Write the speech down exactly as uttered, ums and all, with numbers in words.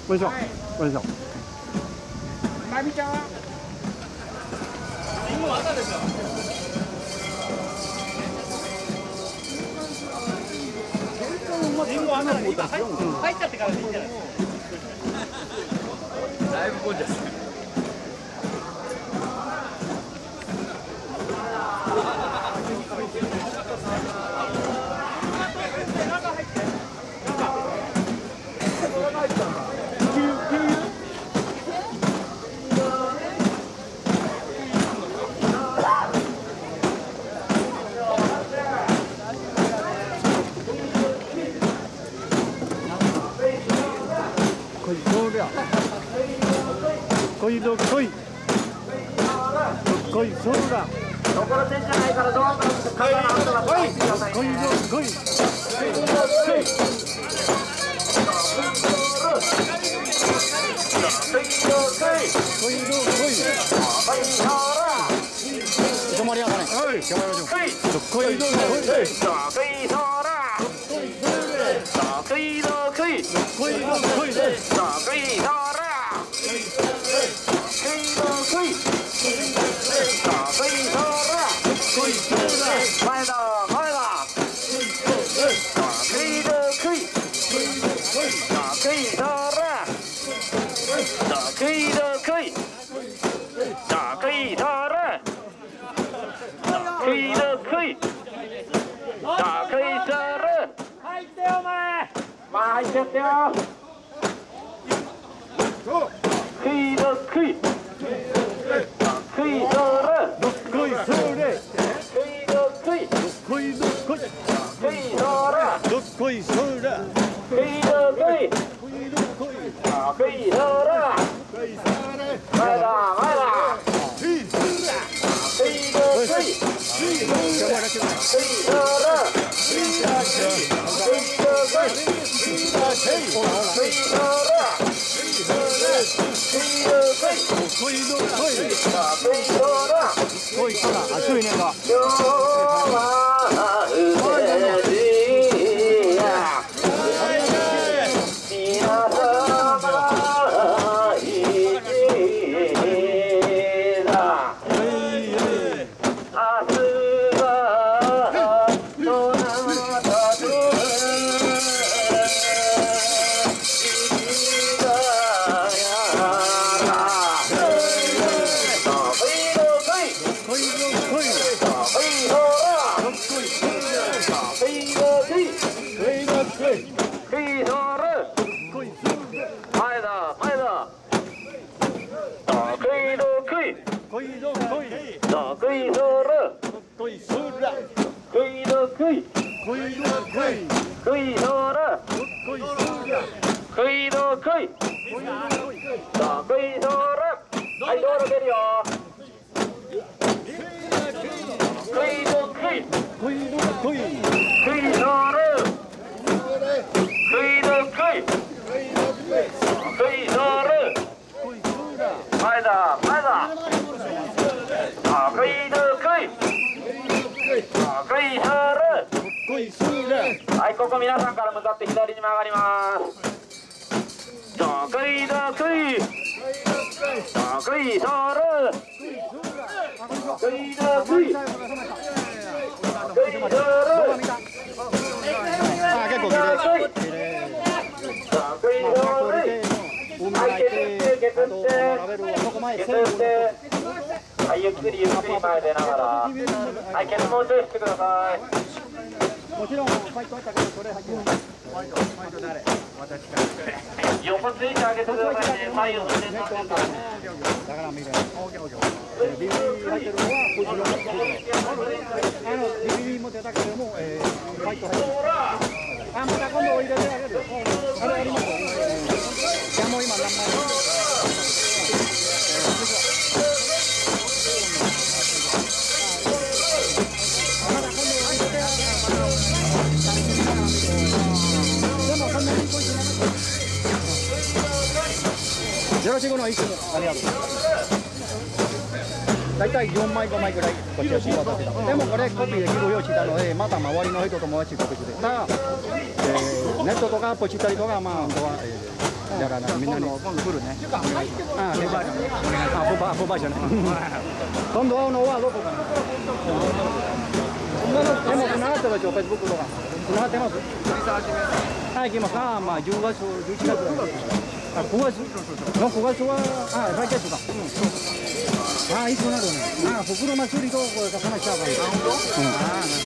よいしょ、よいしょ。 まみちゃんは。リンゴ赤ですよ。リンゴ赤で今入っちゃってからでいいんじゃない。だいぶ混んじゃって。 こいどこい。こいそうだ。 ところてんじゃないからどうぞ肩の跡が入ってくださいね。 こいどこい。こいどこい。止まりやがね。はい、止まりましょう。こいどこい。こいどこい。こいどこい。こいどこい。前だ前だ。クイドクイ。クイドラ。クイドクイ。クイドラ。クイドクイ。クイドラ。入ってよお前。まあ入っちゃってよ。クイドクイ。クイドラ。どっこいそれ。クイドクイ。クイドラ。どっこいそら。クイドクイ。クイドラ。前だ前だ。クイドクイ。クイドクイ。クイドラ。クイドクイ。クイドクイ。クイドラ。こいどこい。こいそら。あ、そういうねんか。はい、ここ皆さんから向かって左に曲がります。どくいどくい。どくいそる。どくいどくい。どくいそる。あ、結構綺麗。どくいそる。はい、削って削って削って。はい、ゆっくりゆっくり前出ながら。はい、ケツもうちょいしてください。 もちろんファイトあったけどそれ入ってない。ファイトファイト誰？私か。 横ついてあげてくださいね。左右の先端ですからね。 だから見る。オッケーオッケー。ビビビ入ってるのは後ろの。あのビビビも出たけども、えー、ファイト入ってる。あ、また今度入れてあげる。あれあります。いやもう今何枚。ゼロシゴのいつもありがとう。 大体よんまいごまいぐらいこっちは仕渡せた。でもこれコピーできるようにしたので、また周りの人ともち告知で。ただ、えー、ネットとかポチったりとかまあ本当は、えー、やらないみんなに。今度来るね。ああ、ネバージョン。あ、フォバフォバージョンね。今度会うのはどこかな。でも繋がってますよ、フェイスブックとか。繋がってます。はい、行きます。ああ、まあじゅうがつ、じゅういちがつぐらい。あ、くがつのくがつは、あ、来月か。うん。ああ、いつなるね。ああ、袋祭りとこれ重ねちゃうから。うん。